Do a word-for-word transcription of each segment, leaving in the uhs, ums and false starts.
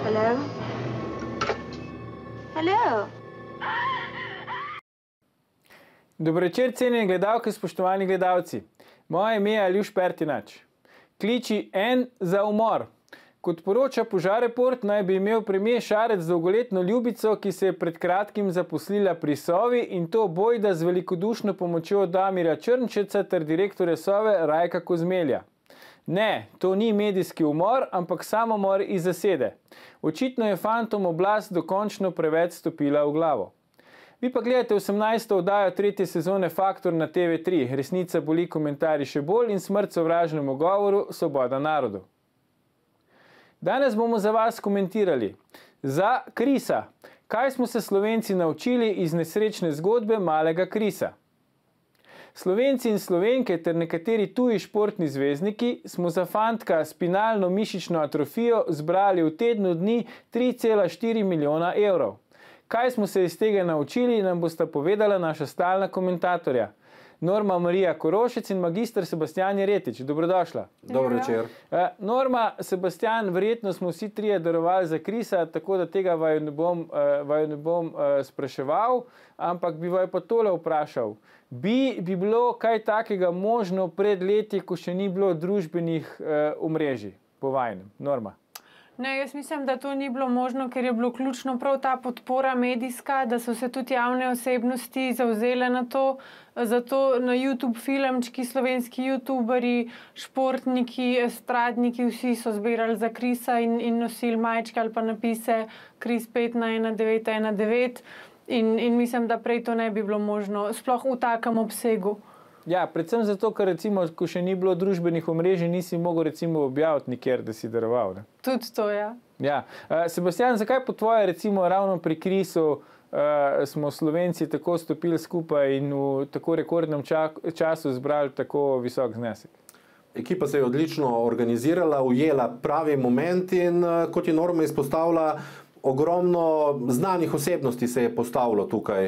Hello? Hello? Dobro večer, cenjeni gledalke, spoštovani gledalci. Moje ime je Aljuš Pertinač. Kliči en za umor. Kot poroča Požareport, naj bi imel premier Šarec dolgoletno ljubico, ki se je pred kratkim zaposlila pri Sovi, in to bojda z velikodušno pomočjo Damirja Črnčeca ter direktorja Sove Rajka Kozmelja. Ne, to ni medijski umor, ampak samomor iz zasede. Očitno je fantom oblast dokončno preveč stopila v glavo. Vi pa gledate osemnajsto oddajo tretje sezone Faktor na T V tri. Resnica boli, komentarji še bolj in smrt sovražnemu govoru, svoboda narodu. Danes bomo za vas komentirali za Krisa. Kaj smo se Slovenci naučili iz nesrečne zgodbe malega Krisa? Slovenci in Slovenke ter nekateri tuji športni zvezdniki smo za fantka s spinalno mišično atrofijo zbrali v tednu dni tri cela štiri milijona evrov. Kaj smo se iz tega naučili, nam bosta povedala naša stalna komentatorja. Norma Marija Korošec in magister Sebastijan Jeretič. Dobrodošla. Dobro večer. Norma, Sebastijan, verjetno smo vsi trije darovali za Krisa, tako da tega vaju ne bom, vaju ne bom spraševal, ampak bi vaju pa tole vprašal. Bi, bi bilo kaj takega možno pred leti, ko še ni bilo družbenih omrežij po vajnem? Norma. Ne, jaz mislim, da to ni bilo možno, ker je bilo ključno prav ta podpora medijska, da so se tudi javne osebnosti zavzele na to. Zato na YouTube filmčki, slovenski youtuberi, športniki, estradniki, vsi so zbirali za Krisa in, in nosili majčke ali pa napise Kris pet na ena devet ena devet in, in mislim, da prej to ne bi bilo možno, sploh v takem obsegu. Ja, predvsem zato, ker recimo, ko še ni bilo družbenih omrežij, nisi mogel recimo objaviti nikjer, da si daroval. Ne? Tudi to, ja. Ja. Uh, Sebastijan, zakaj po tvoje recimo ravno pri Krisu uh, smo Slovenci tako stopili skupaj in v tako rekordnem ča času zbrali tako visok znesek? Ekipa se je odlično organizirala, ujela pravi moment in uh, kot je Norma izpostavila, ogromno znanih osebnosti se je postavilo tukaj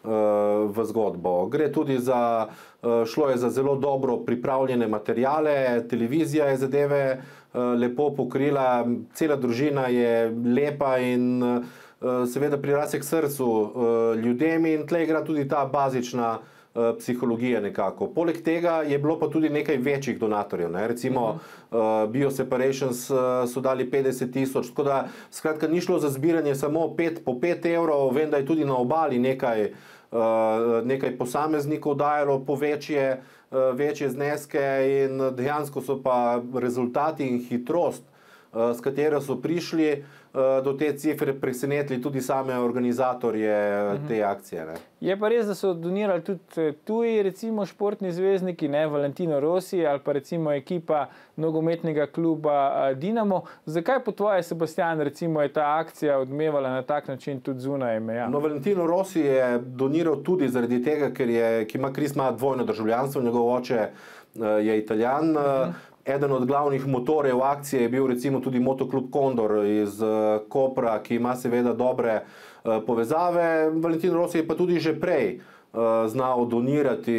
v zgodbo. Gre tudi za, šlo je za zelo dobro pripravljene materijale, televizija je zadeve lepo pokrila, cela družina je lepa in seveda prirasek k srcu ljudem in tle igra tudi ta bazična psihologija nekako. Poleg tega je bilo pa tudi nekaj večjih donatorjev. Ne? Recimo uh, Bioseparations uh, so dali petdeset tisoč, tako da skratka ni šlo za zbiranje samo pet po pet evrov, vem, da je tudi na obali nekaj, uh, nekaj posameznikov dajalo po večje, uh, večje zneske in dejansko so pa rezultati in hitrost, uh, s katero so prišli do te cifre, presenetili tudi same organizatorje te akcije. Ne? Je pa res, da so donirali tudi tuji, recimo športni zvezdniki, ne, Valentino Rossi ali pa recimo ekipa nogometnega kluba Dinamo. Zakaj po tvoje, Sebastijan, recimo je ta akcija odmevala na tak način tudi zunaj meja? No, Valentino Rossi je doniral tudi zaradi tega, ker je, ki ima Kris ima dvojno državljanstvo, njegov oče je Italijan. Uh-huh. Eden od glavnih motorjev akcije je bil recimo tudi Motoklub Kondor iz Kopra, ki ima seveda dobre povezave. Valentino Rossi je pa tudi že prej znal donirati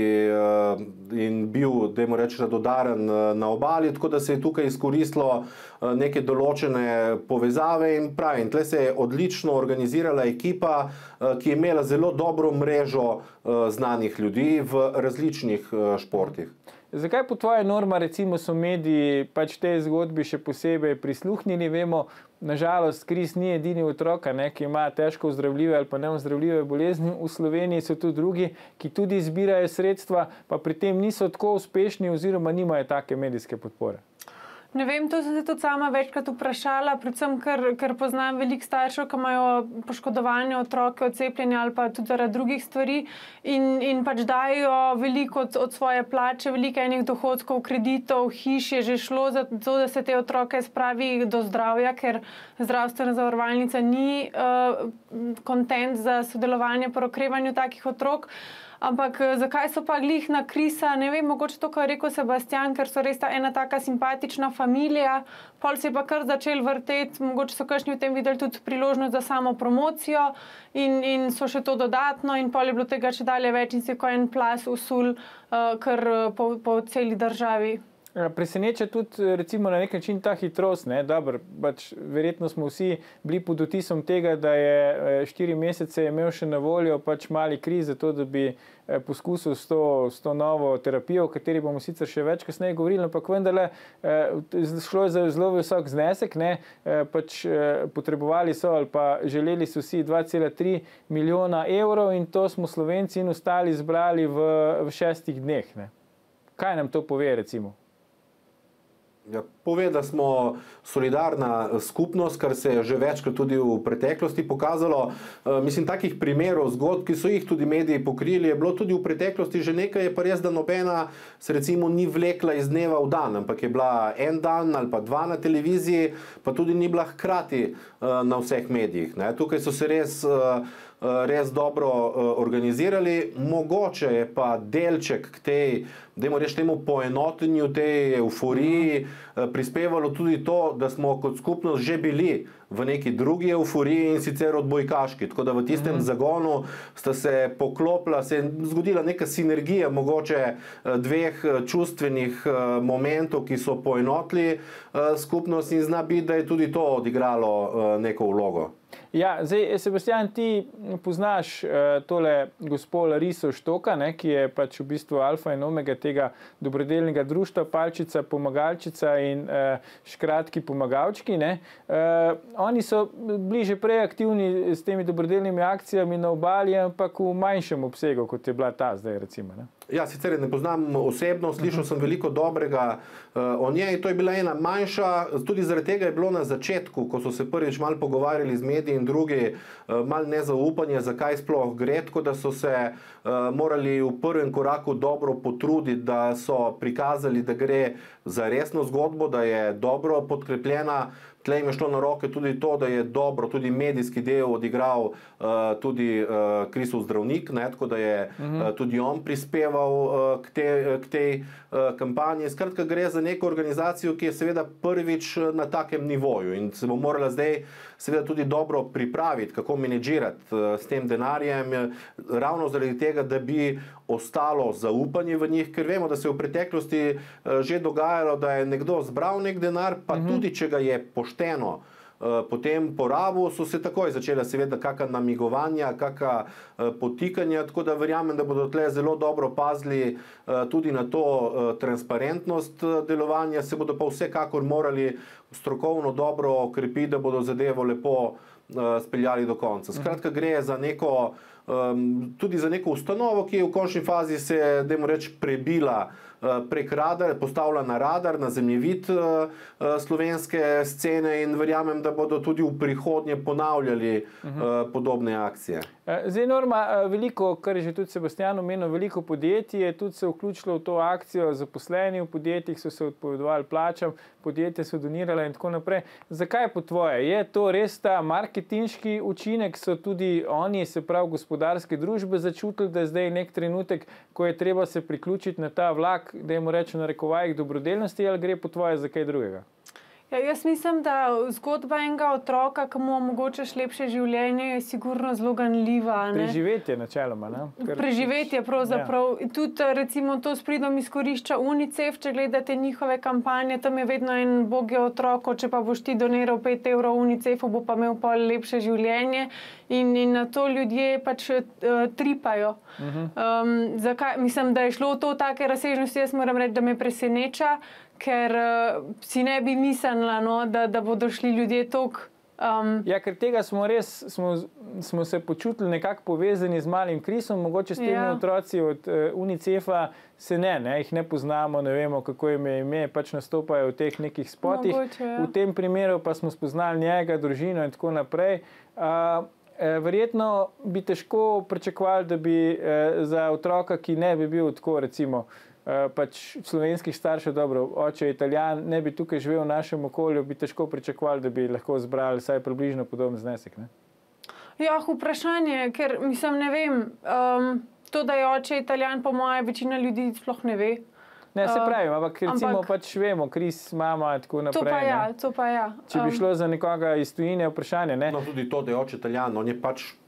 in bil, dajmo reči, radodaren na obali, tako da se je tukaj izkoristilo neke določene povezave in pravi. In tle se je odlično organizirala ekipa, ki je imela zelo dobro mrežo znanih ljudi v različnih športih. Zakaj po tvoje, Norma, recimo so mediji pač tej zgodbi še posebej prisluhnili? Vemo, nažalost, Kris ni edini otrok, ne, ki ima težko ozdravljive ali pa neozdravljive bolezni. V Sloveniji so tudi drugi, ki tudi zbirajo sredstva, pa pri tem niso tako uspešni oziroma nimajo take medijske podpore. Ne vem, to sem se tudi sama večkrat vprašala, predvsem, ker, ker poznam veliko staršev, ki imajo poškodovane otroke, odcepljene ali pa tudi zaradi drugih stvari in, in pač dajo veliko od, od svoje plače, veliko enih dohodkov, kreditov, hiš je že šlo za to, da se te otroke spravi do zdravja, ker zdravstvena zavarovalnica ni kontent uh, za sodelovanje pri okrevanju takih otrok. Ampak zakaj so pa glih na Krisa, ne vem, mogoče to, kar je rekel Sebastijan, ker so res ta ena taka simpatična familija, pol se je pa kar začel vrteti, mogoče so kakšni v tem videli tudi priložnost za samo promocijo in, in so še to dodatno in pol je bilo tega še dalje več in se je ko en plas usul uh, kar po, po celi državi. Preseneča tudi recimo na nek način ta hitrost. Ne? Dobro, pač verjetno smo vsi bili pod vtisom tega, da je štiri mesece imel še na voljo pač mali kriz za to, da bi poskusil s to, s to novo terapijo, o kateri bomo sicer še več kasneje govorili, ampak vendarle šlo je za zelo visok znesek, ne? Pač potrebovali so ali pa želeli so vsi dva cela tri milijona evrov in to smo Slovenci in ostali zbrali v, v šestih dneh. Ne? Kaj nam to pove recimo? Ja, pove, da smo solidarna skupnost, kar se je že večkrat tudi v preteklosti pokazalo. E, mislim, takih primerov, zgodb, ki so jih tudi mediji pokrili, je bilo tudi v preteklosti že nekaj, je pa res, da nobena se recimo ni vlekla iz dneva v dan, ampak je bila en dan ali pa dva na televiziji, pa tudi ni bila hkrati e, na vseh medijih. Ne. Tukaj so se res e, res dobro organizirali, mogoče je pa delček k tej, dajmo reči temu poenotenju, tej euforiji prispevalo tudi to, da smo kot skupnost že bili v neki drugi euforiji in sicer odbojkaški, tako da v tistem zagonu sta se poklopila, se je zgodila neka sinergija mogoče dveh čustvenih momentov, ki so poenotili skupnost in zna biti, da je tudi to odigralo neko vlogo. Ja, zdaj, Sebastian, ti poznaš uh, tole gospo Lariso Štoka, ne, ki je pač v bistvu alfa in omega tega dobrodelnega društva, palčica, pomagalčica in uh, škratki pomagalčki. Ne. Uh, oni so bili že prej aktivni s temi dobrodelnimi akcijami na obali, ampak v manjšem obsegu, kot je bila ta zdaj recimo. Ne. Ja, sicer ne poznam osebno, slišal sem veliko dobrega uh, o njej. To je bila ena manjša, tudi zaradi tega je bilo na začetku, ko so se prvič malo pogovarjali z mediji in drugi, uh, malo nezaupanje, zakaj sploh gre, tako da so se uh, morali v prvem koraku dobro potruditi, da so prikazali, da gre za resno zgodbo, da je dobro podkrepljena. Tlej jim je šlo na roke tudi to, da je dobro tudi medijski del odigral uh, tudi uh, Krisov zdravnik, ne, tako da je uh, tudi on prispeval uh, k, te, k tej uh, kampanji. Skratka, gre za neko organizacijo, ki je seveda prvič na takem nivoju in se bo morala zdaj seveda tudi dobro pripraviti, kako menedžirati uh, s tem denarjem, ravno zaradi tega, da bi ostalo zaupanje v njih, ker vemo, da se je v preteklosti uh, že dogajalo, da je nekdo zbral nek denar, pa uh-huh. tudi, če ga je pošteno potem porabil, so se takoj začela seveda kakšna namigovanja, kakšna potikanja, tako da verjamem, da bodo tle zelo dobro pazili tudi na to transparentnost delovanja, se bodo pa vsekakor morali strokovno dobro okrepiti, da bodo zadevo lepo speljali do konca. Skratka, gre za neko, tudi za neko ustanovo, ki je v končni fazi se, dajmo reči, prebila prek radar, postavlja na radar, na zemljevid slovenske scene in verjamem, da bodo tudi v prihodnje ponavljali uh-huh. podobne akcije. Zdaj, Norma, veliko, kar je že tudi Sebastian omenil, veliko podjetij je tudi se vključilo v to akcijo, zaposleni v podjetjih so se odpovedovali plačam, podjetje so donirale in tako naprej. Zakaj po tvoje? Je to res ta marketinški učinek, so tudi oni, se pravi gospodarske družbe, začutili, da je zdaj nek trenutek, ko je treba se priključiti na ta vlak, da jim reče na rekovajih dobrodelnosti, ali gre po tvoje za kaj drugega? Ja, jaz mislim, da zgodba enega otroka, ki mu omogočaš lepše življenje, je sigurno zelo ganljiva. Preživetje načeloma. Ne? Ker... Preživetje pravzaprav. Ja. Tudi recimo to s pridom izkorišča UNICEF, če gledate njihove kampanje, tam je vedno en bog je otroko, če pa boš ti doniral pet evrov UNICEF-u, bo pa imel pol lepše življenje in, in na to ljudje pač uh, tripajo. Uh-huh. um, zakaj? Mislim, da je šlo to take razsežnosti, jaz moram reči, da me preseneča, ker uh, si ne bi mislila, no, da, da bodo šli ljudje toliko. Um... Ja, ker tega smo res, smo, smo se počutili nekako povezani z malim Krisom, mogoče s temi ja. otroci od uh, UNICEF-a se ne, ne, jih ne poznamo, ne vemo, kako jim je ime, pač nastopajo v teh nekih spotih. Mogoče, ja. V tem primeru pa smo spoznali njega, družino in tako naprej. Uh, Verjetno bi težko pričakovali, da bi eh, za otroka, ki ne bi bil tako, recimo, eh, pač slovenskih staršev, dobro, oče je Italijan, ne bi tukaj živel v našem okolju, bi težko pričakovali, da bi lahko zbrali vsaj približno podoben znesek. Ne? Ja, vprašanje, ker mislim, ne vem, um, to, da je oče Italijan, po moje, večina ljudi sploh ne ve. Ne, se pravi, ampak recimo ampak, pač vemo, Kris, mama in tako naprej. To pa ja, to pa ja. Če bi šlo za nekoga iz tujine, vprašanje, ne? No, tudi to, da je oče Italijan, on je pač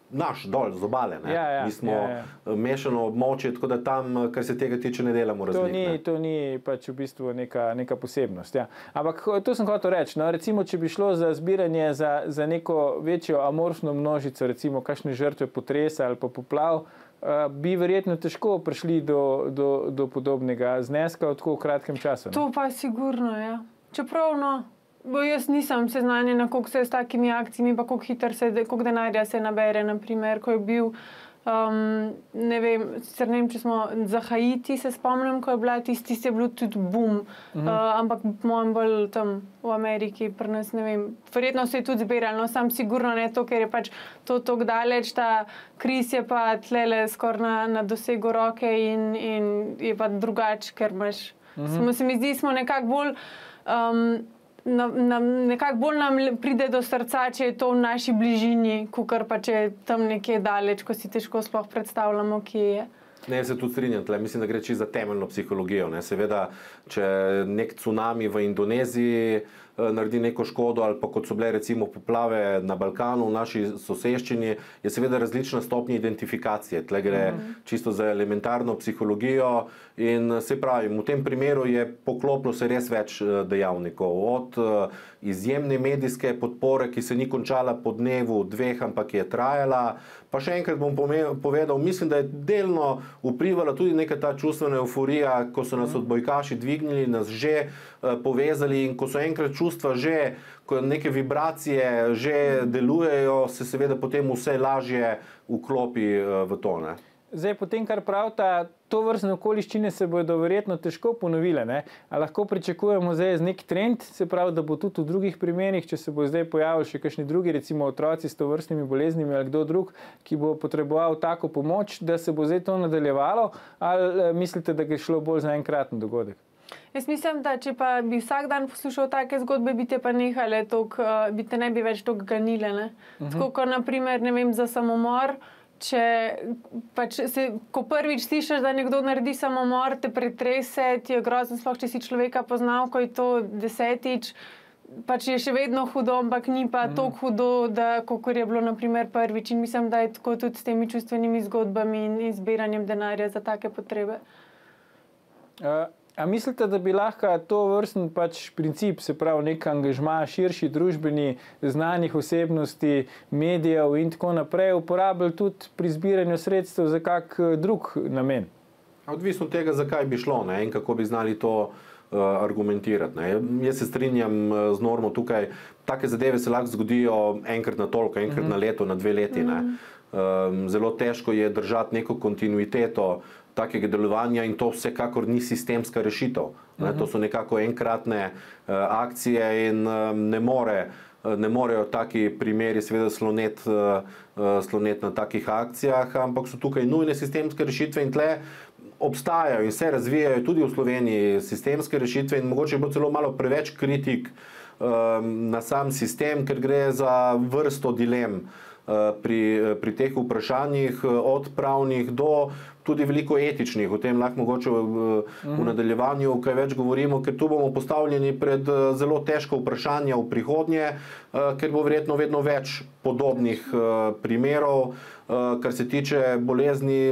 naš dol z obale. Ja, ja, Mi smo ja, ja. mešano območje, tako da tam, kar se tega tiče, ne delamo To razlik. ni, ne. to ni pač v bistvu neka, neka posebnost. Ja. Ampak to sem hotel reči. No, recimo, če bi šlo za zbiranje za, za neko večjo amorfno množico, recimo kakšne žrtve potresa ali pa poplav, uh, bi verjetno težko prišli do, do, do podobnega zneska v tako kratkem času. Ne? To pa sigurno, ja. Čeprav, no, bo jaz nisem seznanjena, koliko se s takimi akcijami, pa koliko hitro se, koliko denarja se nabere, naprimer, ko je bil, um, ne vem, sicer ne vem, če smo za Haiti se spomnim, ko je bila tisti, tisti je bil tudi boom, mhm. uh, ampak mojem bolj tam v Ameriki, pri nas, ne vem, verjetno se je tudi zbiralo, no, sam sigurno ne to, ker je pač to tako daleč, ta kriz je pa tlele skoraj na, na dosegu roke in, in je pa drugače, ker imaš, mhm. smo, se mi zdi, smo nekako bolj, um, Na, na, nekako bolj nam pride do srca, če je to v naši bližini, kakor pa če je tam nekje daleč, ko si težko sploh predstavljamo, kje je. Ne, se tudi strinjam, tle. Mislim, da gre čisto za temeljno psihologijo. Ne. Seveda, če nek cunami v Indoneziji naredi neko škodo ali pa kot so bile recimo poplave na Balkanu v naši soseščini, je seveda različna stopnja identifikacije. Tle gre mm. čisto za elementarno psihologijo in se pravi, v tem primeru je poklopilo se res več dejavnikov. Od izjemne medijske podpore, ki se ni končala po dnevu, dveh, ampak je trajala. Pa še enkrat bom povedal, mislim, da je delno vplivala tudi neka ta čustvena euforija, ko so nas odbojkaši dvignili, nas že povezali in ko so enkrat čustva že, ko neke vibracije že delujejo, se seveda potem vse lažje vklopi v to. Ne? Zdaj, potem, kar pravita, to vrstne okoliščine se bodo verjetno težko ponovile. Ne? A lahko pričakujemo zdaj nek trend, se pravi, da bo tudi v drugih primerih, če se bo zdaj pojavili še kakšni drugi, recimo otroci s tovrstnimi boleznimi ali kdo drug, ki bo potreboval tako pomoč, da se bo zdaj to nadaljevalo, ali mislite, da gre šlo bolj za enkraten dogodek? Jaz mislim, da če pa bi vsak dan poslušal take zgodbe, bi te pa nehale, tok, bi te ne bi več toliko ganile. Ne? Uh-huh. Tako kot naprimer, ne vem, za samomor, če pač se, ko prvič slišiš, da nekdo naredi samomor, te pretrese, ti je grozno, sploh če si človeka poznal, ko je to desetič, pač je še vedno hudo, ampak ni pa mm. toliko hudo, da kakor je bilo naprimer prvič. In mislim, da je tako tudi s temi čustvenimi zgodbami in zbiranjem denarja za take potrebe. Uh. A mislite, da bi lahko to vrsten pač princip, se pravi nek angažma širši družbeni, znanih osebnosti, medijev in tako naprej uporabili tudi pri zbiranju sredstev za kak drug namen? Odvisno od tega, zakaj bi šlo, ne, in kako bi znali to uh, argumentirati. Ne. Jaz se strinjam z normo tukaj, take zadeve se lahko zgodijo enkrat na toliko, enkrat mm-hmm. na leto, na dve leti. Ne. Um, zelo težko je držati neko kontinuiteto takega delovanja in to vsekakor ni sistemska rešitev. Ne, to so nekako enkratne uh, akcije in um, ne, more, uh, ne morejo taki primeri seveda slonet, uh, slonet na takih akcijah, ampak so tukaj nujne sistemske rešitve in tle obstajajo in se razvijajo tudi v Sloveniji sistemske rešitve in mogoče bo celo malo preveč kritik um, na sam sistem, ker gre za vrsto dilem pri, pri teh vprašanjih, od pravnih do tudi veliko etičnih. O tem lahko mogoče v, v nadaljevanju kaj več govorimo, ker tu bomo postavljeni pred zelo težko vprašanja v prihodnje, ker bo verjetno vedno več podobnih primerov, kar se tiče bolezni.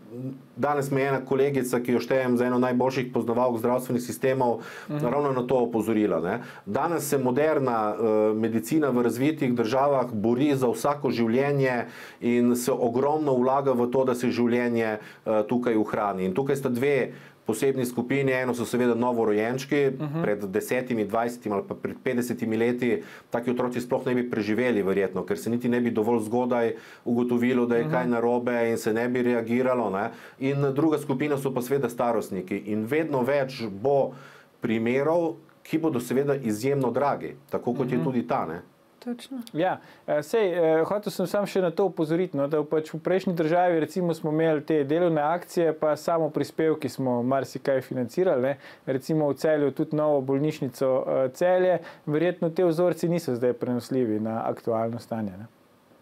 Danes me je ena kolegica, ki jo štejem za eno najboljših poznavalk zdravstvenih sistemov, uh-huh. ravno na to opozorila. Ne. Danes se moderna uh, medicina v razvitih državah bori za vsako življenje in se ogromno vlaga v to, da se življenje uh, tukaj ohrani. In tukaj sta dve posebni skupini. Eno so seveda novorojenčki, uh-huh. pred desetimi, dvajsetimi ali pa pred petdesetimi leti taki otroci sploh ne bi preživeli verjetno, ker se niti ne bi dovolj zgodaj ugotovilo, da je uh-huh. kaj narobe in se ne bi reagiralo. Ne. In druga skupina so pa seveda starostniki in vedno več bo primerov, ki bodo seveda izjemno dragi, tako kot uh-huh. je tudi ta. Ne. Točno. Ja, sej, hotel sem sam še na to upozoriti, no, da pač v prejšnji državi recimo smo imeli te delovne akcije, pa samo prispevki smo marsikaj financirali, ne. Recimo v Celju tudi novo bolnišnico Celje, verjetno te vzorci niso zdaj prenosljivi na aktualno stanje. Ne.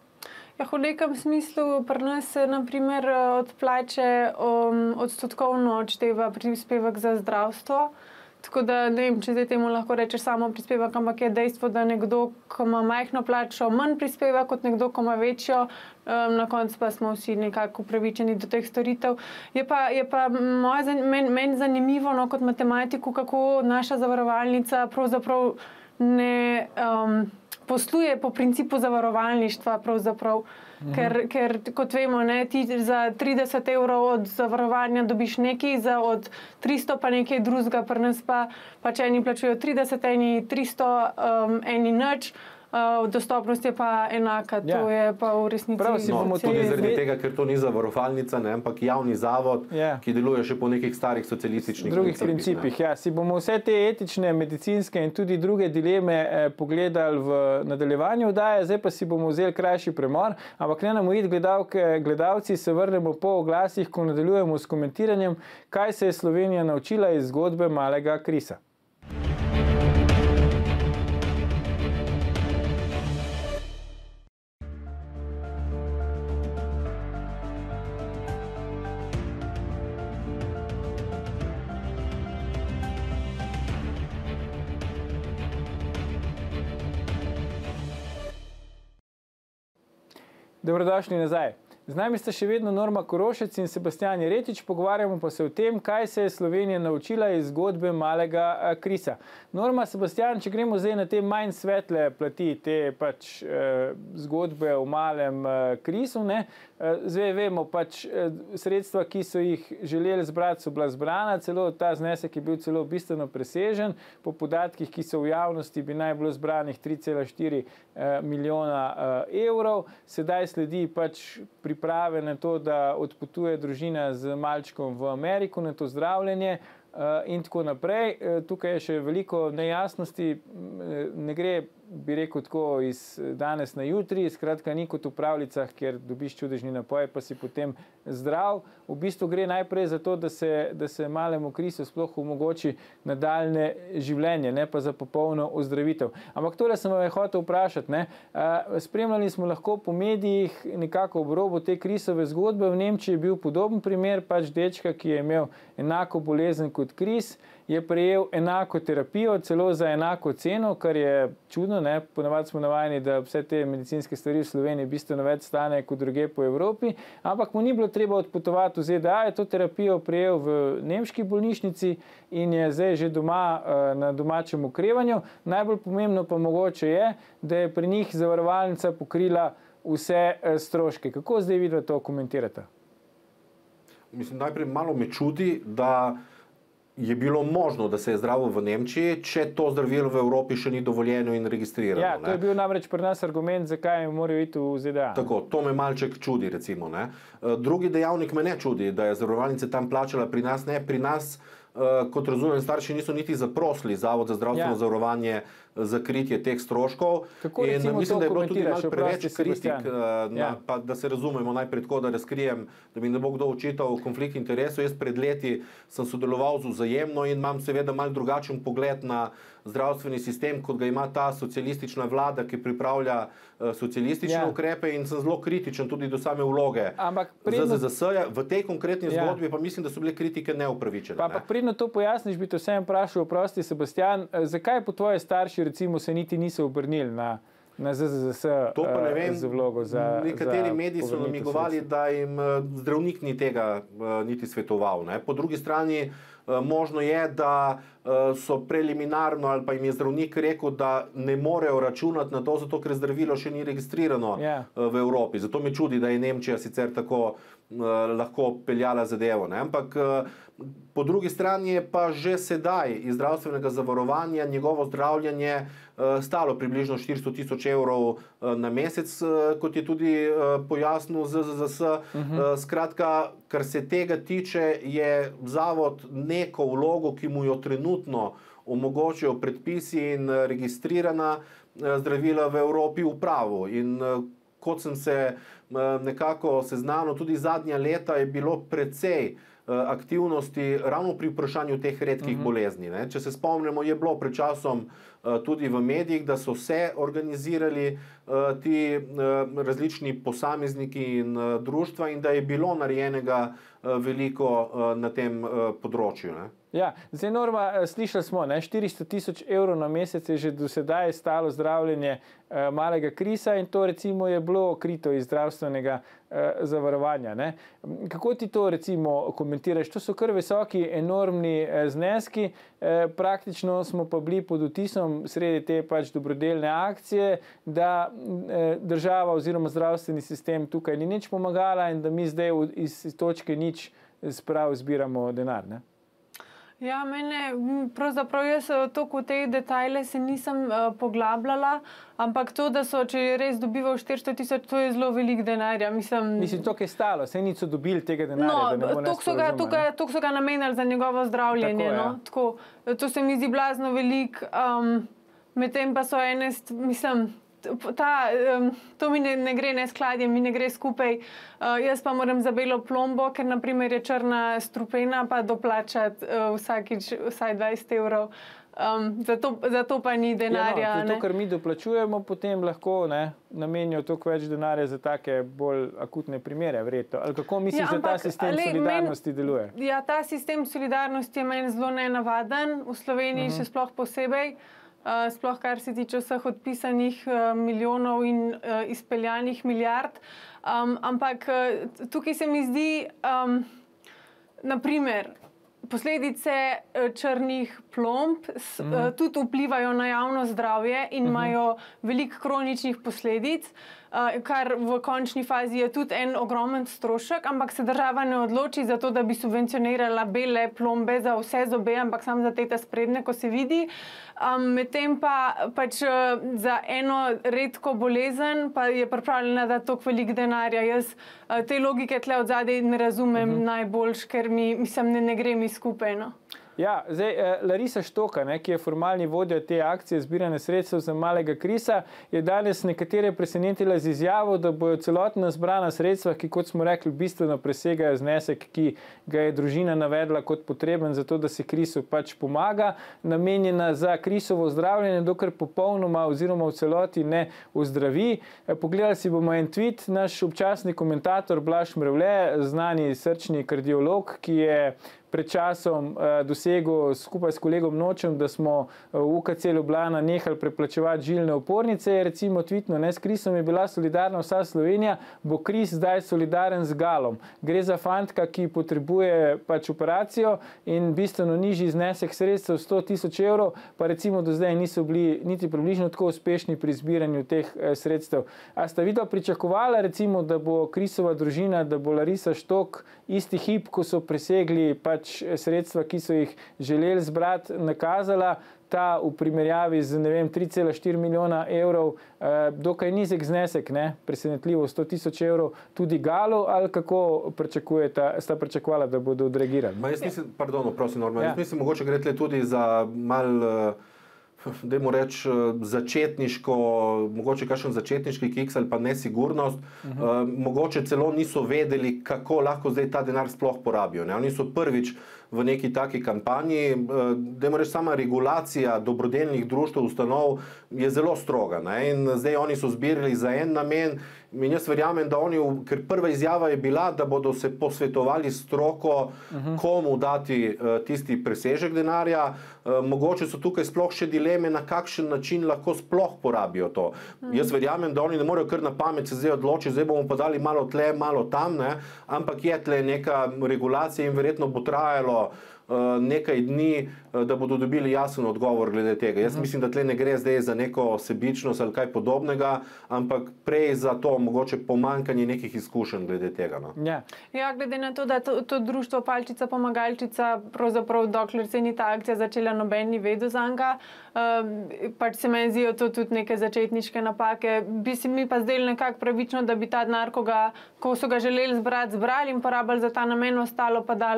Ja, v nekem smislu pri nas se naprimer od plače um, odstotkovno odšteva prispevek za zdravstvo. Tako da ne vem, če zdaj temu lahko rečeš samo prispevek, ampak je dejstvo, da nekdo, ko ima majhno plačo, manj prispeva kot nekdo, ko ima večjo, um, na koncu pa smo vsi nekako upravičeni do teh storitev. Je pa, je pa meni men zanimivo, no, kot matematiku, kako naša zavarovalnica pravzaprav ne um, posluje po principu zavarovalništva pravzaprav. Mhm. Ker, ker, kot vemo, ne, ti za trideset evrov od zavarovanja dobiš nekaj, za od tristo pa nekaj drugega, pri nas pa pač eni plačujejo trideset, eni tristo, um, eni nič. Uh, dostopnost je pa enaka, to ja. je pa v resnici. Prav, si bomo tudi zaradi tega, ker to ni zavarovalnica, ne, ampak javni zavod, ja. ki deluje še po nekih starih socialističnih drugih principih. Ja. Si bomo vse te etične, medicinske in tudi druge dileme eh, pogledali v nadaljevanju oddaje, zdaj pa si bomo vzeli krajši premor, ampak ne nam ujeti gledalke, gledalci, se vrnemo po oglasih, ko nadaljujemo s komentiranjem, kaj se je Slovenija naučila iz zgodbe malega Krisa. Dobrodošli nazaj. Z nami sta še vedno Norma Korošec in Sebastijan Jeretič, pogovarjamo pa se o tem, kaj se je Slovenija naučila iz zgodbe malega Krisa. Norma, Sebastijan, če gremo zdaj na te manj svetle plati, te pač eh, zgodbe o malem eh, Krisu, ne? Eh, zdaj vemo, pač eh, sredstva, ki so jih želeli zbrati, so bila zbrana, celo ta znesek je bil celo bistveno presežen, po podatkih, ki so v javnosti, bi naj bilo zbranih tri cela štiri eh, milijona eh, evrov, sedaj sledi pač pri priprave na to, da odpotuje družina z malčkom v Ameriko na to zdravljenje in tako naprej. Tukaj je še veliko nejasnosti, ne gre, bi rekel tako, iz danes na jutri, skratka ni kot v pravljicah, kjer dobiš čudežni napoj, pa si potem zdrav. V bistvu gre najprej za to, da se, da se malemu Krisu sploh omogoči nadaljne življenje, ne pa za popolno ozdravitev. Ampak tole sem vam hotel vprašati, ne? Spremljali smo lahko po medijih nekako ob robu te Krisove zgodbe. V Nemčiji je bil podoben primer, pač dečka, ki je imel enako bolezen kot Kris, je prejel enako terapijo, celo za enako ceno, kar je čudno, ne? Ponavadi smo navajeni, da vse te medicinske stvari v Sloveniji bistveno več stane kot druge po Evropi, ampak mu ni bilo treba odpotovati v Z D A, je to terapijo prejel v nemški bolnišnici in je zdaj že doma na domačem okrevanju. Najbolj pomembno pa mogoče je, da je pri njih zavarovalnica pokrila vse stroške. Kako zdaj vidva to komentirate? Mislim, najprej malo me čudi, da je bilo možno, da se je zdravil v Nemčiji, če to zdravilo v Evropi še ni dovoljeno in registrirano. Ja, to je bil namreč pri nas argument, zakaj morajo iti v Z D A. Tako, to me malček čudi, recimo. Ne? Drugi dejavnik me ne čudi, da je zavarovalnica tam plačala, pri nas ne. Pri nas, kot razumem, starši niso niti zaprosili Zavod za zdravstveno ja. zavarovanje za kritje teh stroškov. Kako in mislim, da je bilo tudi malo preveč kritik, ja. na, pa, da se razumemo najprej tako, da razkrijem, da mi ne bo kdo očital konflikt interesov. Jaz pred leti sem sodeloval z Vzajemno in imam seveda malo drugačen pogled na zdravstveni sistem, kot ga ima ta socialistična vlada, ki pripravlja uh, socialistične ja. ukrepe in sem zelo kritičen tudi do same vloge Z Z Z S-ja. V tej konkretni ja. zgodbi pa mislim, da so bile kritike neupravičene. Pa, ne? Ampak predno to pojasniš, bi te vsem vprašal, oprosti Sebastijan, zakaj po tvoje starši recimo se niti niso obrnili na, na Z Z S to pa ne vem, z vlogo za nekateri za mediji so namigovali, da jim zdravnik ni tega niti svetoval. Ne? Po drugi strani možno je, da so preliminarno ali pa jim je zdravnik rekel, da ne morejo računati na to, zato ker zdravilo še ni registrirano yeah. v Evropi. Zato me čudi, da je Nemčija sicer tako lahko peljala zadevo. Ne? Ampak po drugi strani je pa že sedaj iz zdravstvenega zavarovanja njegovo zdravljenje stalo približno štiristo tisoč evrov na mesec, kot je tudi pojasnil Z Z Z S. Uh-huh. Skratka, kar se tega tiče, je zavod neko vlogo, ki mu jo trenutno omogočajo predpisi in registrirana zdravila v Evropi v pravu. In kot sem se nekako seznanil, tudi zadnja leta je bilo precej aktivnosti ravno pri vprašanju teh redkih uh-huh. bolezni. Ne? Če se spomnimo, je bilo pred časom tudi v medijih, da so vse organizirali ti različni posamezniki in društva in da je bilo narejenega veliko na tem področju. Ne? Ja, zdaj Norma, slišali smo, ne, štiristo tisoč evrov na mesec je že do sedaj stalo zdravljenje eh, malega Krisa in to recimo je bilo krito iz zdravstvenega eh, zavarovanja. Ne. Kako ti to recimo komentiraš? To so kar visoki, enormni eh, zneski, eh, praktično smo pa bili pod vtisom sredi te pač dobrodelne akcije, da eh, država oziroma zdravstveni sistem tukaj ni nič pomagala in da mi zdaj iz, iz točke nič sprav zbiramo denar. Ne. Ja, mene, pravzaprav jaz toliko v te detajle se nisem uh, poglabljala, ampak to, da so, če je res dobival štiristo tisoč, to je zelo velik denarja. Mislim, Mislim to, kaj je stalo, saj niso dobili tega denarja, no, da ne bo toliko so, ga, tukaj, toliko so ga namenili za njegovo zdravljenje. Tako, no? ja. Tako, to se mi zdi blazno velik, um, medtem pa so ene, mislim, Ta, um, to mi ne, ne gre neskladje, mi ne gre skupaj. Uh, jaz pa moram za belo plombo, ker naprimer je črna strupena, pa doplačati uh, vsakič vsaj dvajset evrov. Um, zato, zato pa ni denarja. Ja, no, to, kar mi doplačujemo, potem lahko ne, namenijo toliko več denarja za take bolj akutne primere, verjetno. Ali kako misliš, ja, ampak, da ta sistem ali, solidarnosti men, deluje? Ja, ta sistem solidarnosti je meni zelo nenavaden, v Sloveniji uh-huh. še sploh posebej. Uh, sploh kar se tiče vseh odpisanih uh, milijonov in uh, izpeljanih milijard. Um, ampak uh, tukaj se mi zdi, um, naprimer, posledice uh, črnih plomb s, mm. uh, tudi vplivajo na javno zdravje in imajo mm -hmm. veliko kroničnih posledic, uh, kar v končni fazi je tudi en ogromen strošek, ampak se država ne odloči za to, da bi subvencionirala bele plombe za vse zobe, ampak samo za te sprednje, ko se vidi. Um, medtem pa pač uh, za eno redko bolezen pa je pripravljena dati toliko velik denarja. Jaz uh, te logike tle od zadaj ne razumem uh -huh. najboljš, ker mi, mislim, ne, ne gre mi skupaj. No. Ja, zdaj, eh, Larisa Štoka, ne, ki je formalni vodja te akcije zbiranja sredstev za malega Krisa, je danes nekatere presenetila z izjavo, da bojo celotna zbrana sredstva, ki, kot smo rekli, bistveno presegajo znesek, ki ga je družina navedla kot potreben za to, da se Krisu pač pomaga, namenjena za Krisovo zdravljenje, dokler popolnoma oziroma v celoti ne ozdravi. Eh, pogledali si bomo en tweet, naš občasni komentator Blaž Mrevle, znani srčni kardiolog, ki je pred časom uh, dosegel skupaj s kolegom Nočem, da smo v U K C Ljubljana nehali preplačevati žilne opornice, je recimo tweetno, ne, s Krisom je bila solidarna vsa Slovenija, bo Kris zdaj solidaren z Galom. Gre za fantka, ki potrebuje pač operacijo in bistveno nižji znesek sredstev sto tisoč evrov, pa recimo do zdaj niso bili niti približno tako uspešni pri zbiranju teh eh, sredstev. A sta videla pričakovala recimo, da bo Krisova družina, da bo Larisa Štok isti hip, ko so presegli pač sredstva, ki so jih želeli zbrati, nakazala ta v primerjavi z, ne vem, tri cela štiri milijona evrov, eh, dokaj nizek znesek, ne, presenetljivo sto tisoč evrov, tudi Galu, ali kako pričakujeta, sta pričakovala, da bodo odreagirali? Ma jaz mislim, pardon, prosim, Norman, ja. jaz mislim, mogoče gre tle tudi za mal, dajmo reči, začetniško, mogoče kakšen začetniški kiks ali pa nesigurnost, uh -huh. uh, mogoče celo niso vedeli, kako lahko zdaj ta denar sploh porabijo. Ne? Oni so prvič v neki taki kampanji, uh, dajmo reči, sama regulacija dobrodelnih društev, ustanov je zelo stroga. Ne? In zdaj oni so zbirali za en namen in jaz verjamem, da oni, ker prva izjava je bila, da bodo se posvetovali stroko, uh -huh. komu dati uh, tisti presežek denarja. Uh, mogoče so tukaj sploh še dileme, na kakšen način lahko sploh porabijo to. Mm. Jaz verjamem, da oni ne morejo kar na pamet se zdaj odločiti, zdaj bomo pa dali malo tle, malo tam, ne? Ampak je tle neka regulacija in verjetno bo trajalo uh, nekaj dni, uh, da bodo dobili jasen odgovor glede tega. Jaz mm. mislim, da tle ne gre zdaj za neko sebičnost ali kaj podobnega, ampak prej za to mogoče pomankanje nekih izkušenj glede tega. No? Ja. Ja, glede na to, da to, to društvo Palčica Pomagalčica, pravzaprav dokler se ni ta akcija začela, noben ni vedel zanj. Uh, pač se meni zdijo to tudi neke začetniške napake. Bi se mi pa zdelo nekako pravično, da bi ta denar, ko, ga, ko so ga želeli zbrati, zbrali in porabili za ta namen, ostalo pa dali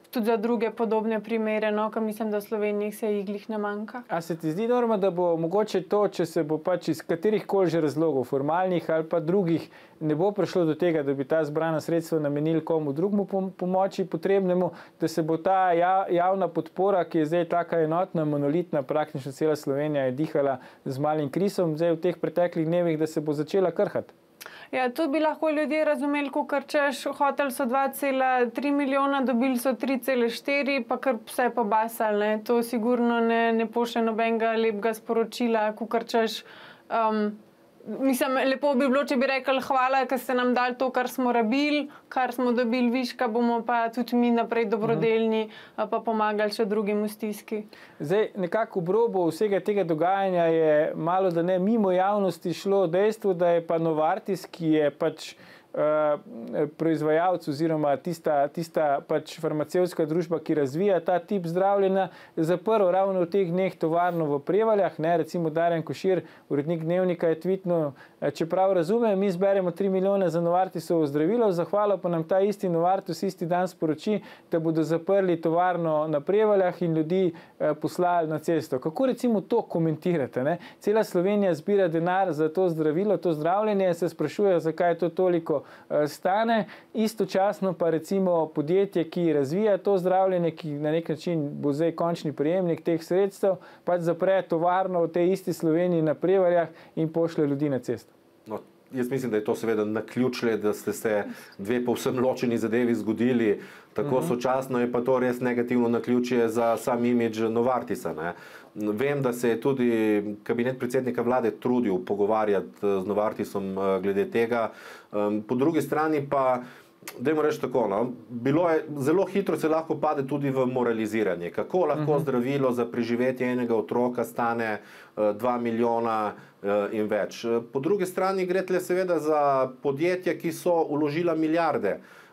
tudi za druge podobne primere, no, ker mislim, da v Sloveniji se iglih ne manjka. A se ti zdi, Norma, da bo mogoče to, če se bo pač iz katerih koli že razlogov, formalnih ali pa drugih, ne bo prišlo do tega, da bi ta zbrana sredstva namenili komu drugmu pomoči potrebnemu, da se bo ta javna podpora, ki je zdaj taka enotna, monolitna, praktično cela Slovenija je dihala z malim krisom, zdaj v teh preteklih dnevih, da se bo začela krhati? Ja, to bi lahko ljudje razumeli, ko kar češ, hotel so dva cela tri milijona, dobili so tri cela štiri, pa kar vse pobasali, ne. To sigurno ne, ne pošlje nobenega lepega sporočila, ko kar češ, um, mislim, lepo bi bilo, če bi rekli hvala, ker ste nam dali to, kar smo rabili, kar smo dobili viška, bomo pa tudi mi naprej dobrodelni, pa pomagali še drugim v stiski. Zdaj, nekako v robu vsega tega dogajanja je malo, da ne mimo javnosti šlo dejstvo, da je pa Novartis, ki je pač Uh, proizvajalec oziroma tista, tista pač farmacevtska družba, ki razvija ta tip zdravljenja, zaprl ravno v teh dneh tovarno v Prevaljah, ne, recimo Darjan Košir, urednik Dnevnika, je tweetnil, čeprav razumem, mi zberemo tri milijone za Novartisovo zdravilo, zahvalo pa nam ta isti Novartis isti dan sporoči, da bodo zaprli tovarno na Prevaljah in ljudi uh, poslali na cesto. Kako recimo to komentirate? Ne? Cela Slovenija zbira denar za to zdravilo, to zdravljenje, se sprašuje, zakaj je to toliko stane, istočasno pa recimo podjetje, ki razvija to zdravljenje, ki na nek način bo zdaj končni prejemnik teh sredstev, pač zapre tovarno v tej isti Sloveniji na Prevaljah in pošlje ljudi na cesto. No, jaz mislim, da je to seveda naključje, da ste se dve povsem ločeni zadevi zgodili, tako sočasno je pa to res negativno naključje za sam imidž Novartisa, ne. Vem, da se je tudi kabinet predsednika vlade trudil pogovarjati z Novartisom glede tega. Po drugi strani pa, dajmo reči tako, no, bilo je, zelo hitro se lahko pade tudi v moraliziranje. Kako lahko zdravilo za preživetje enega otroka stane dva milijona in več. Po drugi strani gre tle seveda za podjetja, ki so vložila milijarde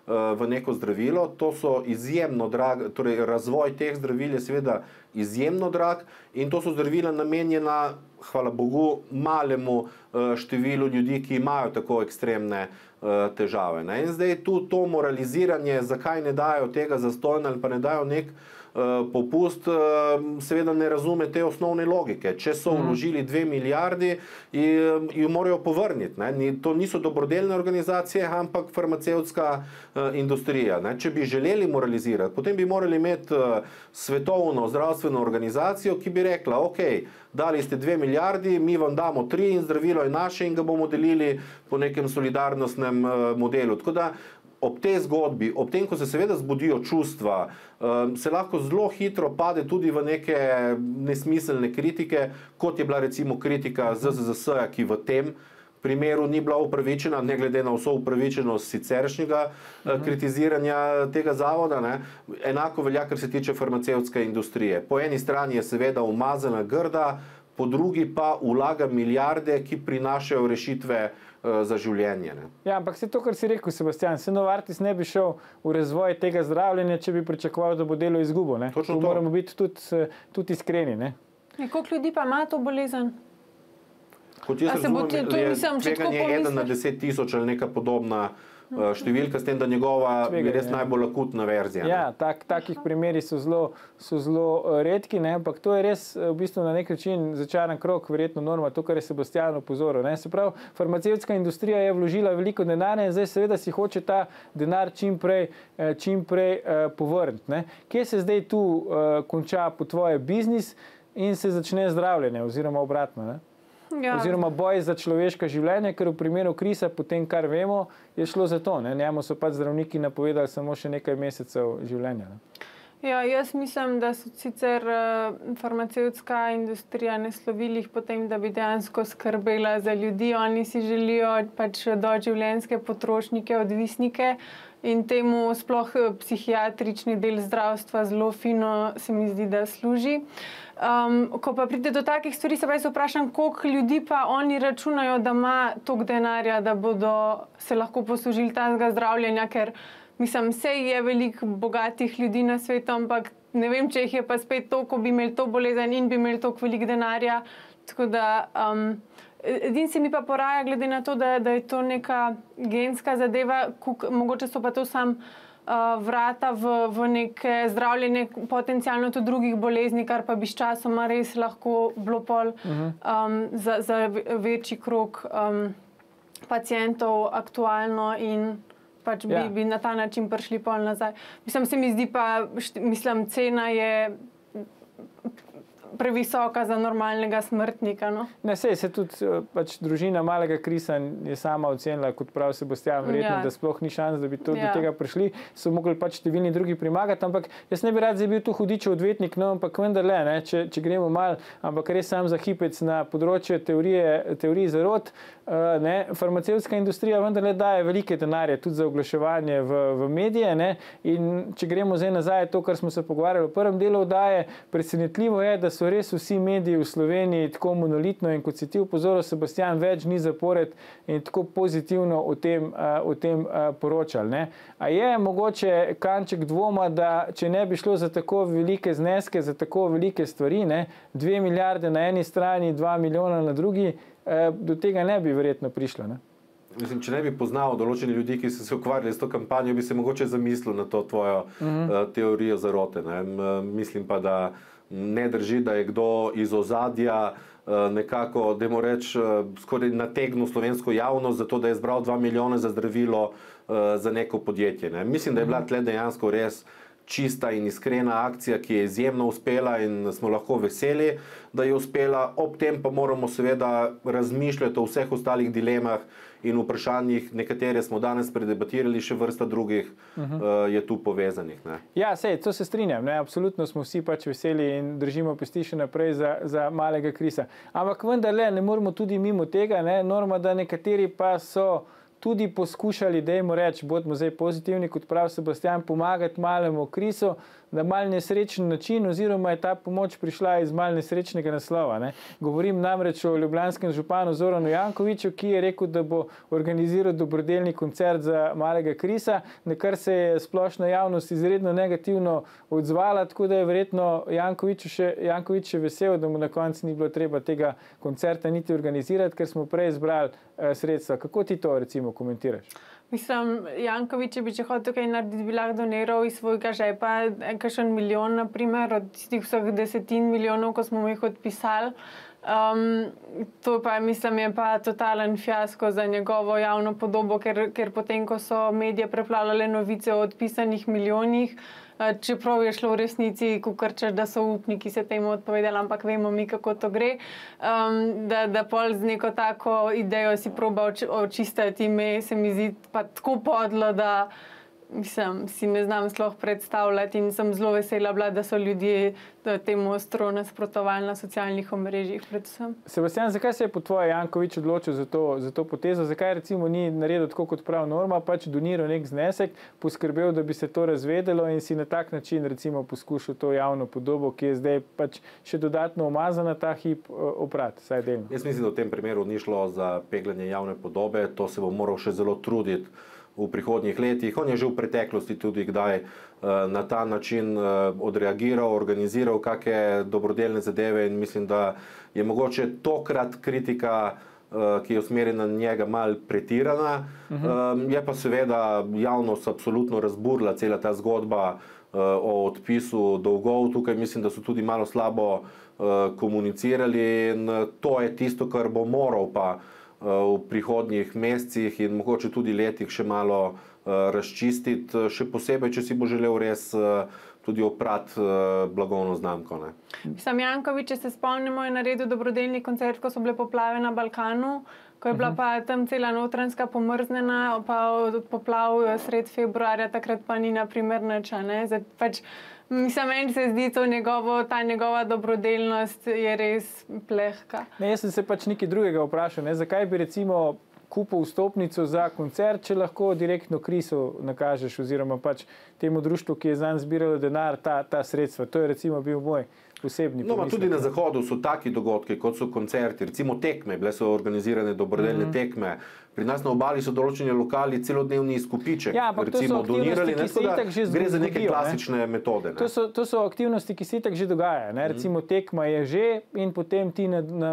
v neko zdravilo, to so izjemno drag, torej razvoj teh zdravil je seveda izjemno drag in to so zdravila namenjena, hvala Bogu, malemu številu ljudi, ki imajo tako ekstremne težave. Ne? In zdaj tu to moraliziranje, zakaj ne dajo tega zastojno ali pa ne dajo nek popust, seveda ne razume te osnovne logike. Če so vložili dve milijardi, jo morajo povrniti. Ne? To niso dobrodelne organizacije, ampak farmacevtska industrija. Ne? Če bi želeli moralizirati, potem bi morali imeti svetovno zdravstveno organizacijo, ki bi rekla, ok, dali ste dve milijardi, mi vam damo tri in zdravilo je naše in ga bomo delili po nekem solidarnostnem modelu. Tako da ob tej zgodbi, ob tem, ko se seveda zbudijo čustva, se lahko zelo hitro pade tudi v neke nesmiselne kritike, kot je bila recimo kritika Z Z Z S-ja, ki v tem primeru ni bila upravičena, ne glede na vso upravičenost siceršnjega kritiziranja tega zavoda. Ne. Enako velja, kar se tiče farmacevtske industrije. Po eni strani je seveda umazana grda, po drugi pa vlaga milijarde, ki prinašajo rešitve za življenje. Ne. Ja, ampak se to, kar si rekel, Sebastian, se Novartis ne bi šel v razvoj tega zdravljenja, če bi pričakoval, da bo delo izgubo. Ne. Točno to. Moramo biti tudi, tudi iskreni. Ne. Koliko ljudi pa ima to bolezen? Kot jaz razumem, je tveganje eden na deset tisoč ali neka podobna številka, s tem, da njegova je res najbolj akutna verzija. Ja, tak, takih primeri so zelo, so zelo redki, ne? Ampak to je res v bistvu na nek način začaran krog, verjetno Norma, to, kar je Sebastian opozoril. Ne? Se pravi, farmacevtska industrija je vložila veliko denarja in zdaj seveda si hoče ta denar čim prej, čim prej uh, povrniti. Ne? Kje se zdaj tu uh, konča po tvoje biznis in se začne zdravljenje oziroma obratno? Ne? Ja. Oziroma boj za človeška življenja, ker v primeru Krisa, potem kar vemo, je šlo za to. Ne? Njemu so pač zdravniki napovedali samo še nekaj mesecev življenja. Ne? Ja, jaz mislim, da so sicer uh, farmacevtska industrija ne slovilih potem, da bi dejansko skrbela za ljudi. Oni si želijo pač doživljenjske potrošnike, odvisnike in temu sploh psihiatrični del zdravstva zelo fino se mi zdi, da služi. Um, ko pa pride do takih stvari, se pa jaz vprašam, koliko ljudi pa oni računajo, da ima toliko denarja, da bodo se lahko poslužili tega zdravljenja, ker mislim, sej je veliko bogatih ljudi na svetu, ampak ne vem, če jih je pa spet toliko, bi imeli to bolezen in bi imeli toliko veliko denarja. Tako da, um, edin se mi pa poraja, glede na to, da, da je to neka genska zadeva, kuk, mogoče so pa to sam uh, vrata v, v neke zdravljenje potencialno tudi drugih bolezni, kar pa bi sčasoma res lahko bilo pol um, za, za večji krog um, pacientov aktualno in pač bi, ja. bi na ta način prišli pol nazaj. Mislim, se mi zdi pa, mislim, cena je previsoka za normalnega smrtnika. No? Ne, sej, se tudi pač družina malega Krisa je sama ocenila, kot pravi Sebastian, verjetno, ja. da sploh ni šans, da bi to, ja. do tega prišli. So mogli pač številni drugi primagati, ampak jaz ne bi rad zdaj bil tu hudičev odvetnik, no, ampak vendarle, ne, če, če gremo mal, ampak res sam za hipec na področje teorije, teorije zarot, uh, ne, farmacevtska industrija vendarle daje velike denarje tudi za oglaševanje v, v medije, ne, in če gremo zdaj nazaj to, kar smo se pogovarjali v prvem delu oddaje, presenetljivo je, da so res vsi mediji v Sloveniji tako monolitno in kot si ti upozoril, Sebastian, več dni zapored in tako pozitivno o tem, uh, o tem uh, poročali. Ne? A je mogoče kanček dvoma, da če ne bi šlo za tako velike zneske, za tako velike stvari, ne? dve milijarde na eni strani, dva milijona na drugi, uh, do tega ne bi verjetno prišlo. Ne? Mislim, če ne bi poznal določeni ljudi, ki so se ukvarjali s to kampanjo, bi se mogoče zamislil na to tvojo uh-huh. uh, teorijo zarote. Ne? M, mislim pa, da ne drži, da je kdo iz ozadja nekako, dajmo reči, skoraj nategnil slovensko javnost za to, da je zbral dva milijona za zdravilo za neko podjetje. Ne. Mislim, da je bila tle dejansko res čista in iskrena akcija, ki je izjemno uspela in smo lahko veseli, da je uspela. Ob tem pa moramo seveda razmišljati o vseh ostalih dilemah in vprašanjih, nekatere smo danes predebatirali, še vrsta drugih uh-huh. uh, je tu povezanih. Ne. Ja, sej, to se strinjam, ne? Absolutno smo vsi pač veseli in držimo pesti še naprej za, za malega Krisa. Ampak vendarle ne moramo tudi mimo tega, ne? Norma, da nekateri pa so tudi poskušali, dajmo reči, bodimo zdaj pozitivni, kot pravi Sebastian, pomagati malemu Krisu na mal nesrečen način, oziroma je ta pomoč prišla iz mal nesrečnega naslova. Ne. Govorim namreč o ljubljanskem županu Zoranu Jankoviću, ki je rekel, da bo organiziral dobrodelni koncert za malega Krisa, na kar se je splošna javnost izredno negativno odzvala, tako da je verjetno Janković še, Janković še vesel, da mu na koncu ni bilo treba tega koncerta niti organizirati, ker smo prej zbrali uh, sredstva. Kako ti to recimo komentiraš? Mislim, Janković, če bi če hotel tukaj narediti, bi lahko doniral iz svojega žepa kakšen milijon, naprimer, od tistih vseh desetin milijonov, ko smo jih odpisali. Um, to pa, mislim, je pa totalen fiasko za njegovo javno podobo, ker, ker potem, ko so medije preplavljale novice o odpisanih milijonih, čeprav je šlo v resnici, kukrčeš, da so upniki se temu odpovedali, ampak vemo mi, kako to gre, um, da, da pol z neko tako idejo si proba očistiti ime, se mi zdi pa tako podlo, da mislim, si ne znam sploh predstavljati in sem zelo vesela bila, da so ljudje temu ostro nasprotovali na socialnih omrežjih predvsem. Sebastian, zakaj se je po tvoje Janković odločil za to, za to potezo? Zakaj recimo ni naredil tako kot prav Norma, pač doniral nek znesek, poskrbel, da bi se to razvedelo in si na tak način recimo poskušal to javno podobo, ki je zdaj pač še dodatno umazana ta hip, oprati, saj delno? Jaz mislim, da v tem primeru ni šlo za peglanje javne podobe, to se bo moral še zelo truditi v prihodnjih letih. On je že v preteklosti tudi kdaj uh, na ta način uh, odreagiral, organiziral kakšne dobrodelne zadeve in mislim, da je mogoče tokrat kritika, uh, ki je usmerjena na njega, mal pretirana. Uh-huh. Um, je pa seveda javnost absolutno razburila cela ta zgodba uh, o odpisu dolgov. Tukaj mislim, da so tudi malo slabo uh, komunicirali in uh, to je tisto, kar bo moral pa v prihodnjih mesecih in mogoče tudi letih še malo uh, razčistiti, še posebej, če si bo želel res uh, tudi oprati uh, blagovno znamko. Ne. Sam Janković, če se spomnimo, je naredil dobrodelni koncert, ko so bile poplave na Balkanu, ko je bila pa tam cela Notranjska pomrznjena, pa od poplav sred februarja, takrat pa ni na primer nič, ne. Zdaj, pač, mislim, meni se zdi to njegovo, ta njegova dobrodelnost je res plehka. Ne, jaz sem se pač nekaj drugega vprašal, ne, zakaj bi recimo kupil vstopnico za koncert, če lahko direktno Krisu nakažeš oziroma pač temu društvu, ki je zanj zbiralo denar, ta, ta sredstva. To je recimo bil moj osebni no, pomislek. Tudi na Zahodu so taki dogodki, kot so koncerti, recimo tekme, bile so organizirane dobrodelne mm-hmm. tekme, Pri nas na obali so določeni lokali celodnevni izkupiček, ja, recimo donirali, ne, tako da gre za neke klasične ne? metode. Ne? To, so, to so aktivnosti, ki se itak že dogajajo. Ne? Recimo tekma je že in potem ti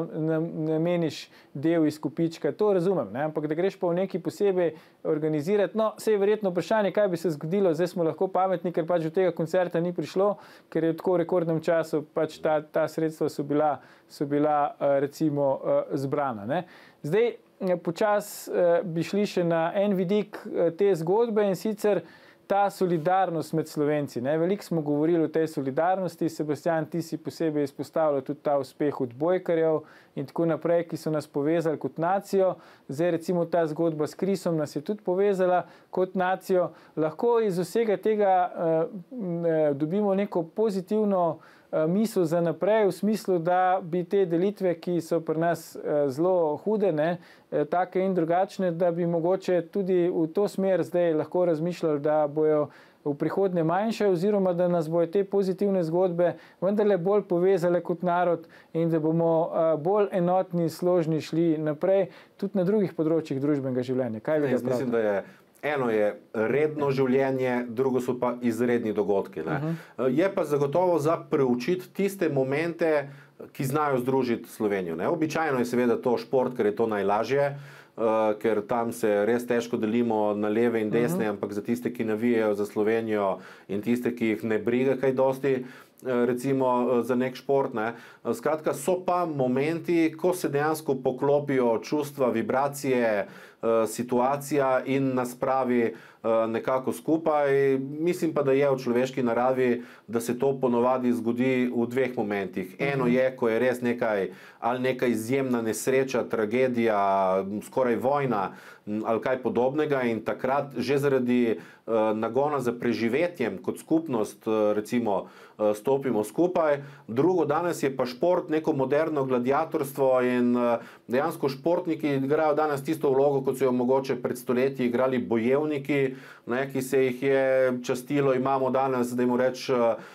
nameniš del izkupička. To razumem, ne? Ampak da greš pa v neki posebej organizirati, no, se je verjetno vprašanje, kaj bi se zgodilo, zdaj smo lahko pametni, ker pač do tega koncerta ni prišlo, ker je v tako rekordnem času pač ta, ta sredstva so bila, so bila recimo zbrana. Ne? Zdaj, počas bi šli še na en vidik te zgodbe in sicer ta solidarnost med Slovenci. Ne? Veliko smo govorili o tej solidarnosti, Sebastian, ti si posebej izpostavljal tudi ta uspeh odbojkarjev in tako naprej, ki so nas povezali kot nacijo. Zdaj recimo ta zgodba s Krisom nas je tudi povezala kot nacijo. Lahko iz vsega tega uh, dobimo neko pozitivno uh, misel za naprej, v smislu, da bi te delitve, ki so pri nas uh, zelo hude, ne, uh, take in drugačne, da bi mogoče tudi v to smer zdaj lahko razmišljali, da bojo v prihodnje manjše oziroma da nas bojo te pozitivne zgodbe vendarle bolj povezale kot narod in da bomo uh, bolj enotni, složni šli naprej tudi na drugih področjih družbenega življenja. Kaj ne, jaz mislim, da je eno je redno življenje, drugo so pa izredni dogodki. Ne? Uh-huh. Je pa zagotovo za preučiti tiste momente, ki znajo združiti Slovenijo. Ne? Običajno je seveda to šport, ker je to najlažje, uh, ker tam se res težko delimo na leve in desne, uh-huh. ampak za tiste, ki navijajo za Slovenijo in tiste, ki jih ne briga kaj dosti, recimo za nek šport. Ne. Skratka, so pa momenti, ko se dejansko poklopijo čustva, vibracije, situacija in nas pravi nekako skupaj. Mislim pa, da je v človeški naravi, da se to ponovadi zgodi v dveh momentih. Eno je, ko je res nekaj ali neka izjemna nesreča, tragedija, skoraj vojna ali kaj podobnega in takrat že zaradi nagona za preživetjem kot skupnost recimo stopimo skupaj. Drugo, danes je pa šport neko moderno gladiatorstvo in dejansko športniki igrajo danes tisto vlogo, kot so jo mogoče pred stoletji igrali bojevniki, ne, ki se jih je častilo. Imamo danes, da jim reč,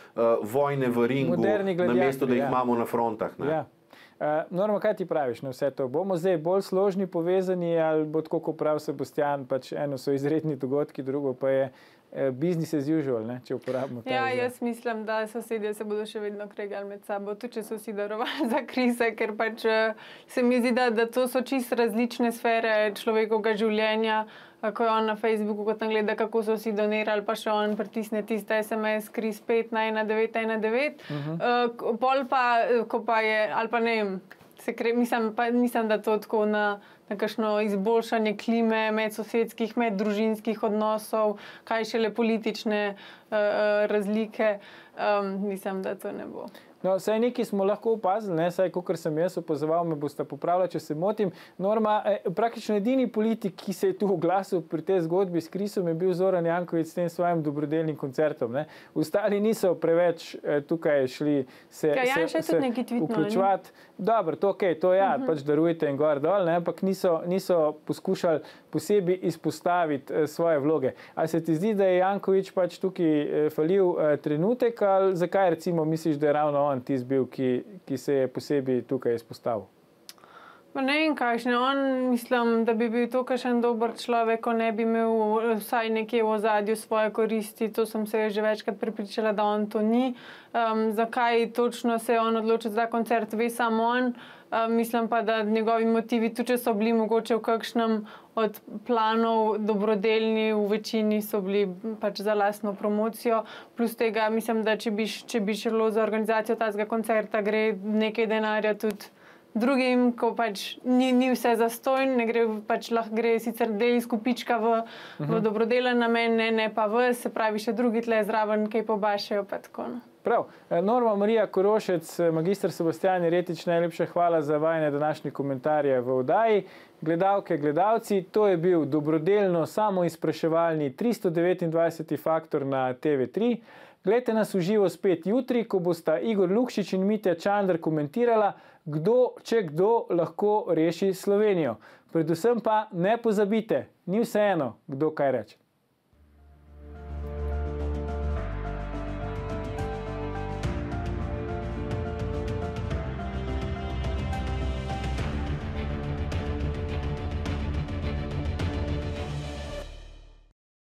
vojne v ringu, namesto da jih ja. imamo na frontah. Ne. Ja. Uh, Norma, kaj ti praviš na vse to? Bomo zdaj bolj složni, povezani ali bo tako, kot pravi Sebastian, pač eno so izredni dogodki, drugo pa je uh, business as usual, ne, če uporabimo ta Ja, izraz. jaz mislim, da sosedje se bodo še vedno kregali med sabo, tudi če so vsi darovali za Krisa, ker pač se mi zdi, da, da to so čisto različne sfere človekovega življenja. Ko je on na Facebooku, ko tam gleda, kako so vsi donirali, pa še on pritisne tiste es em es Kris pet na ena devet ena devet. Uh-huh. uh, pol pa, ko pa je, ali pa ne vem, se kre, mislim, pa, mislim, da to tako na, na kakšno izboljšanje klime medsosedskih, meddružinskih odnosov, kaj šele politične uh, razlike, um, mislim, da to ne bo. No, saj nekaj smo lahko opazili, ne, saj kakor sem jaz opazoval, me boste popravljali, če se motim. Norma, eh, praktično edini politik, ki se je tu oglasil pri tej zgodbi s Krisom, je bil Zoran Janković s tem svojim dobrodelnim koncertom. Ne. Ostali niso preveč eh, tukaj šli se, ja, se, se vključevati. Dobro, to ok, to ja, uh-huh. pač darujte in gor dol, ne, ampak niso, niso poskušali posebej izpostaviti eh, svoje vloge. A se ti zdi, da je Janković pač tukaj eh, falil eh, trenutek, ali zakaj recimo misliš, da je ravno on tisti bil, ki, ki se je posebej tukaj izpostavil? Pa ne vem kakšne. On, mislim, da bi bil to kakšen dober človek, ko ne bi imel vsaj nekje v ozadju svoje koristi. To sem se že večkrat prepričala, da on to ni. Um, zakaj točno se je on odločil za koncert, ve samo on. Um, mislim pa, da njegovi motivi, tudi če so bili mogoče v kakšnem od planov dobrodelni, v večini so bili pač za lastno promocijo. Plus tega, mislim, da če bi, če bi šlo za organizacijo tazga koncerta, gre nekaj denarja tudi drugim, ko pač ni, ni vse zastojn, ne gre, pač lahko gre sicer del izkupička v, uh-huh. v dobrodelen namen, ne, ne pa v, se pravi še drugi tle zraven, kaj pobašajo, pa tako. No. Prav. Norma Marija Korošec, magister Sebastian Jeretič, najlepša hvala za vajne današnje komentarje v oddaji. Gledalke, gledalci, to je bil dobrodelno samoizpraševalni tristo devetindvajseti faktor na T V tri. Glejte nas v živo spet jutri, ko bosta Igor Lukšič in Mitja Čander komentirala, kdo, če kdo lahko reši Slovenijo. Predvsem pa ne pozabite, ni vseeno, kdo kaj reče.